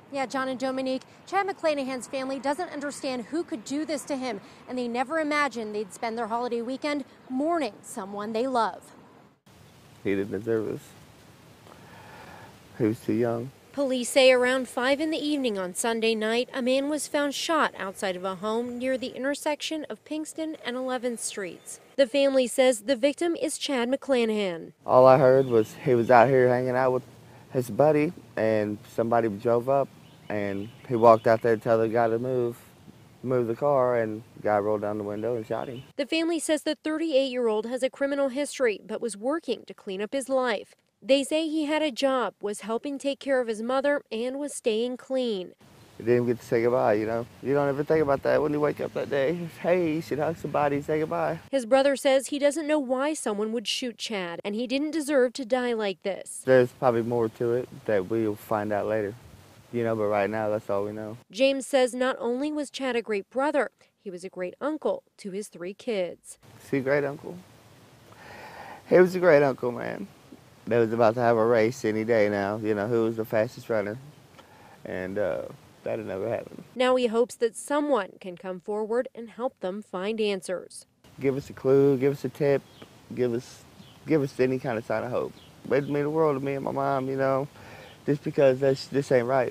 Yeah, John and Dominique, Chad McClanahan's family doesn't understand who could do this to him, and they never imagined they'd spend their holiday weekend mourning someone they love. He didn't deserve this. He was too young. Police say around 5 in the evening on Sunday night, a man was found shot outside of a home near the intersection of Pinkston and 11th Streets. The family says the victim is Chad McClanahan. All I heard was he was out here hanging out with his buddy, and somebody drove up, and he walked out there to tell the guy to move the car, and the guy rolled down the window and shot him. The family says the 38-year-old has a criminal history but was working to clean up his life. They say he had a job, was helping take care of his mother, and was staying clean. He didn't get to say goodbye, you know. You don't ever think about that when you wake up that day. Hey, you should hug somebody and say goodbye. His brother says he doesn't know why someone would shoot Chad, and he didn't deserve to die like this. There's probably more to it that we'll find out later, you know, but right now that's all we know. James says not only was Chad a great brother, he was a great uncle to his 3 kids. See, great uncle. He was a great uncle, man. They was about to have a race any day now, you know, who was the fastest runner, and that'll never happen. Now he hopes that someone can come forward and help them find answers. Give us a clue, give us a tip, give us any kind of sign of hope. It'd mean the world to me and my mom, you know, just because this ain't right.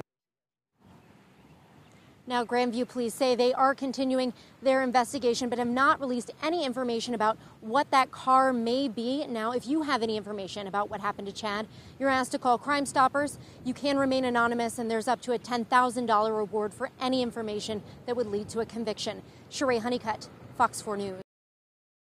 Now, Grandview police say they are continuing their investigation but have not released any information about what that car may be. Now, if you have any information about what happened to Chad, you're asked to call Crime Stoppers. You can remain anonymous, and there's up to a $10,000 reward for any information that would lead to a conviction. Sheree Honeycutt, Fox 4 News.